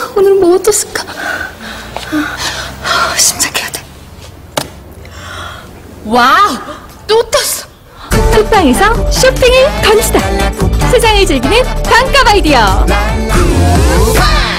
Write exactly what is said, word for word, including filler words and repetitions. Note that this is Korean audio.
오늘 뭐 얻었을까? 심장해야 돼. 와우! 또 떴어! 쿠팡에서 쇼핑을 건지다. 세상을 즐기는 반값 아이디어.